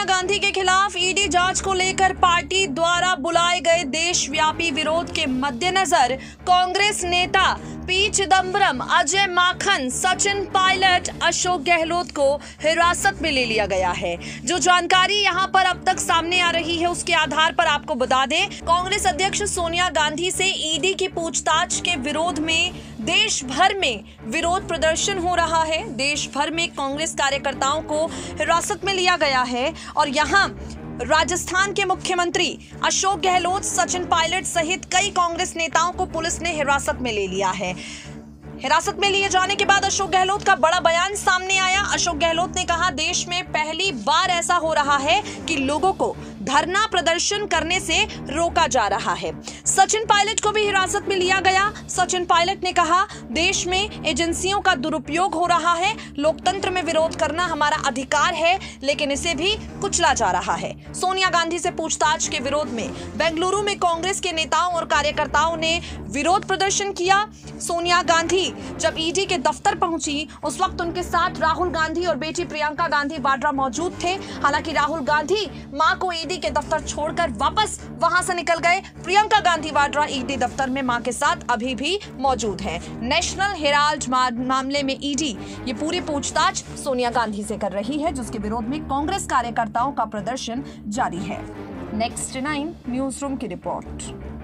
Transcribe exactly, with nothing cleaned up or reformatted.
गांधी के खिलाफ ईडी जांच को लेकर पार्टी द्वारा बुलाए गए देशव्यापी विरोध के मद्देनजर कांग्रेस नेता पी चिदंबरम, अजय माकन, सचिन पायलट, अशोक गहलोत को हिरासत में ले लिया गया है। जो जानकारी यहां पर अब तक सामने आ रही है उसके आधार पर आपको बता दें, कांग्रेस अध्यक्ष सोनिया गांधी से ईडी की पूछताछ के विरोध में देश भर में विरोध प्रदर्शन हो रहा है। देश भर में कांग्रेस कार्यकर्ताओं को हिरासत में लिया गया है और यहां राजस्थान के मुख्यमंत्री अशोक गहलोत, सचिन पायलट सहित कई कांग्रेस नेताओं को पुलिस ने हिरासत में ले लिया है। हिरासत में लिए जाने के बाद अशोक गहलोत का बड़ा बयान सामने आया। अशोक गहलोत ने कहा, देश में पहली बार ऐसा हो रहा है कि लोगों को धरना प्रदर्शन करने से रोका जा रहा है। सचिन पायलट को भी हिरासत में लिया गया। सचिन पायलट ने कहा, देश में एजेंसियों का दुरुपयोग हो रहा है। लोकतंत्र में विरोध करना हमारा अधिकार है, लेकिन इसे भी कुचला जा रहा है। सोनिया गांधी से पूछताछ के विरोध में बेंगलुरु में कांग्रेस के नेताओं और कार्यकर्ताओं ने विरोध प्रदर्शन किया। सोनिया गांधी जब ईडी के दफ्तर पहुंची, उस वक्त उनके साथ राहुल गांधी और बेटी प्रियंका गांधी वाड्रा मौजूद थे। हालांकि राहुल गांधी मां को ईडी के दफ्तर छोड़कर वापस वहां से निकल गए। प्रियंका गांधी वाड्रा ईडी दफ्तर में मां के साथ अभी भी मौजूद हैं। नेशनल हेराल्ड मामले में ईडी ये पूरी पूछताछ सोनिया गांधी से कर रही है, जिसके विरोध में कांग्रेस कार्यकर्ताओं का प्रदर्शन जारी है। नेक्स्ट नाइन न्यूज रूम की रिपोर्ट।